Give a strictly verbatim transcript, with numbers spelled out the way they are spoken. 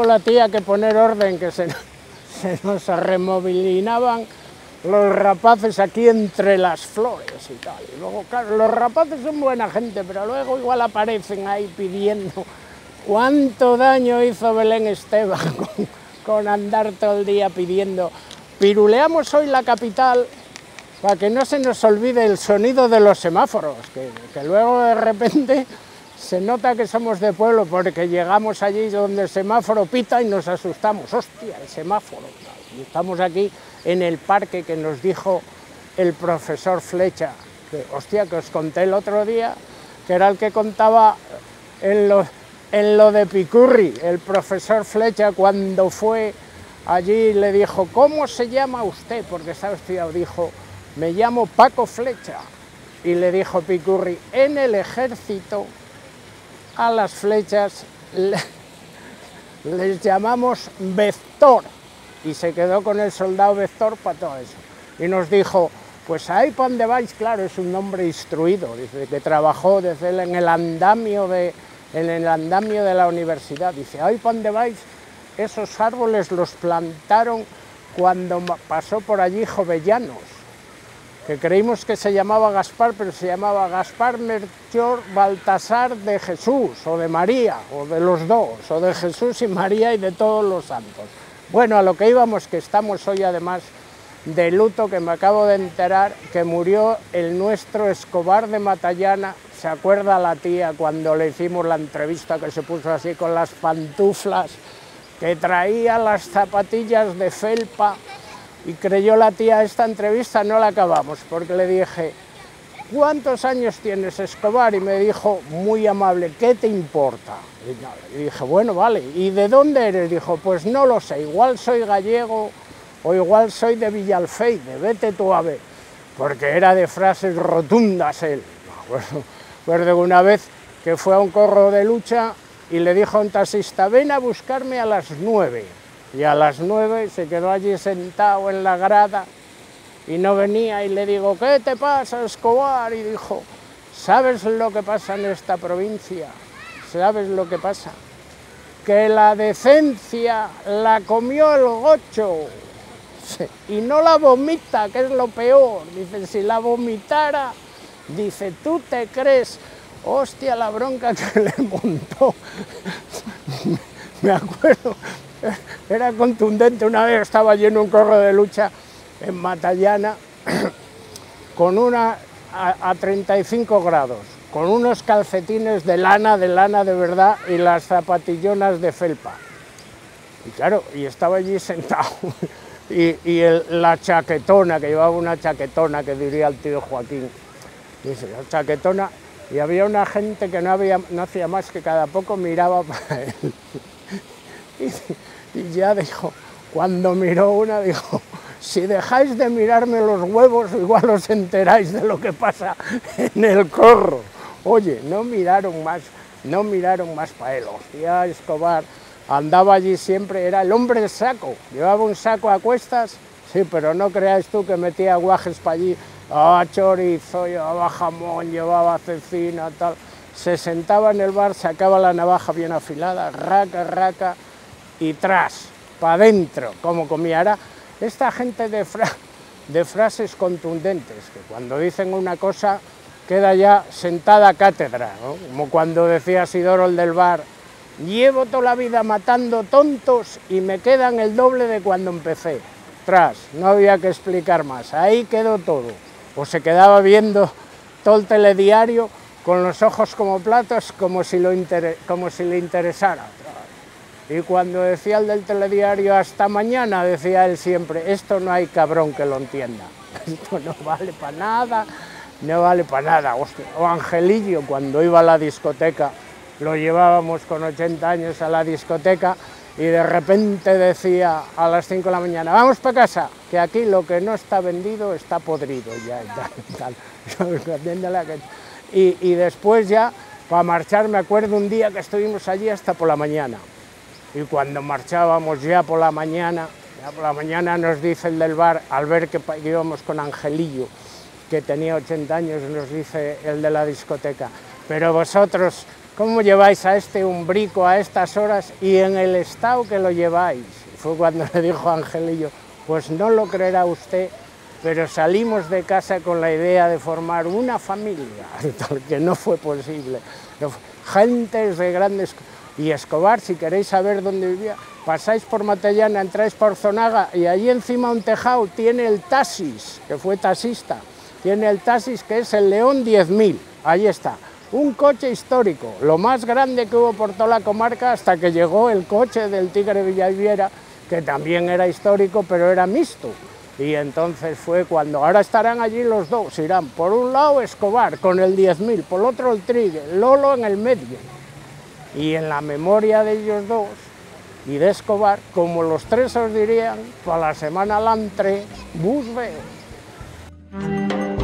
la tía que poner orden, que se, se nos arremolinaban los rapaces aquí entre las flores y tal. Y luego, claro, los rapaces son buena gente, pero luego igual aparecen ahí pidiendo. ¿Cuánto daño hizo Belén Esteban con, con andar todo el día pidiendo? Piruleamos hoy la capital para que no se nos olvide el sonido de los semáforos, que, que luego de repente se nota que somos de pueblo porque llegamos allí donde el semáforo pita y nos asustamos. ¡Hostia, el semáforo! Y estamos aquí en el parque que nos dijo el profesor Flecha, que, hostia, que os conté el otro día, que era el que contaba en lo, en lo de Picurri, el profesor Flecha, cuando fue allí le dijo, ¿cómo se llama usted? Porque estaba estudiado, dijo, me llamo Paco Flecha. Y le dijo Picurri, en el ejército a las flechas le, les llamamos vector. Y se quedó con el soldado vector para todo eso. Y nos dijo, pues ahí para donde vais, claro, es un hombre instruido, dice, que trabajó desde el, en, el andamio de, en el andamio de la universidad. Dice, ahí para donde vais, esos árboles los plantaron cuando pasó por allí Jovellanos, que creímos que se llamaba Gaspar, pero se llamaba Gaspar Melchor Baltasar de Jesús, o de María, o de los dos, o de Jesús y María y de todos los santos. Bueno, a lo que íbamos, que estamos hoy además de luto, que me acabo de enterar que murió el nuestro Escobar de Matallana. ¿Se acuerda la tía cuando le hicimos la entrevista, que se puso así con las pantuflas, que traía las zapatillas de felpa? Y creyó la tía, esta entrevista no la acabamos, porque le dije, ¿cuántos años tienes, Escobar? Y me dijo, muy amable, ¿qué te importa? Y dije, bueno, vale, ¿y de dónde eres? Dijo, pues no lo sé, igual soy gallego o igual soy de Villalfeide, vete tú a ver, porque era de frases rotundas él. Me acuerdo, acuerdo que una vez que fue a un corro de lucha y le dijo a un taxista, ven a buscarme a las nueve, y a las nueve se quedó allí sentado en la grada y no venía, y le digo, ¿qué te pasa, Escobar? Y dijo, ¿sabes lo que pasa en esta provincia? ¿Sabes lo que pasa? Que la decencia la comió el gocho y no la vomita, que es lo peor. Dice, si la vomitara, dice, ¿tú te crees? Hostia, la bronca que le montó. Me acuerdo, era contundente. Una vez estaba yo en un corro de lucha en Matallana, con una a, a treinta y cinco grados, con unos calcetines de lana, de lana de verdad, y las zapatillonas de felpa. Y claro, y estaba allí sentado, y, y el, la chaquetona, que llevaba una chaquetona, que diría el tío Joaquín, dice, la chaquetona, y había una gente que no, había, no hacía más que cada poco miraba para él. Y, y ya dijo, cuando miró una, dijo, si dejáis de mirarme los huevos, igual os enteráis de lo que pasa en el corro. Oye, no miraron más, no miraron más para él. Hostia, Escobar andaba allí siempre, era el hombre del saco, llevaba un saco a cuestas, sí, pero no creáis tú que metía guajes para allí, ah, chorizo, llevaba jamón, llevaba cecina, tal. Se sentaba en el bar, sacaba la navaja bien afilada, raca, raca, y tras, para adentro, como comía. Era esta gente de, fra de frases contundentes, que cuando dicen una cosa queda ya sentada cátedra, ¿no? Como cuando decía Sidoro el del bar, llevo toda la vida matando tontos y me quedan el doble de cuando empecé. Tras, no había que explicar más, ahí quedó todo. O se quedaba viendo todo el telediario con los ojos como platos, como si, lo inter como si le interesara. Y cuando decía el del telediario, hasta mañana, decía él siempre, esto no hay cabrón que lo entienda, esto no vale para nada, no vale para nada. Hostia. O Angelillo, cuando iba a la discoteca, lo llevábamos con ochenta años a la discoteca, y de repente decía a las cinco de la mañana, vamos para casa, que aquí lo que no está vendido está podrido ya, y tal, tal. Y, y después ya, para marchar, me acuerdo un día que estuvimos allí hasta por la mañana. Y cuando marchábamos ya por la mañana, ya por la mañana nos dice el del bar, al ver que íbamos con Angelillo, que tenía ochenta años, nos dice el de la discoteca, pero vosotros ¿cómo lleváis a este umbrico a estas horas y en el estado que lo lleváis? Fue cuando le dijo Angelillo, pues no lo creerá usted, pero salimos de casa con la idea de formar una familia, tal que no fue posible. Gentes de grandes... Y Escobar, si queréis saber dónde vivía, pasáis por Matellana, entráis por Zonaga y allí encima un tejado tiene el taxis, que fue taxista, tiene el taxis que es el León diez mil, ahí está. Un coche histórico, lo más grande que hubo por toda la comarca hasta que llegó el coche del Tigre Villaviera, que también era histórico, pero era mixto. Y entonces fue cuando, ahora estarán allí los dos, irán por un lado Escobar con el diez mil, por el otro el Tigre, Lolo en el medio. Y en la memoria de ellos dos y de Escobar, como los tres os dirían, para la semana l'an tres, bus veo.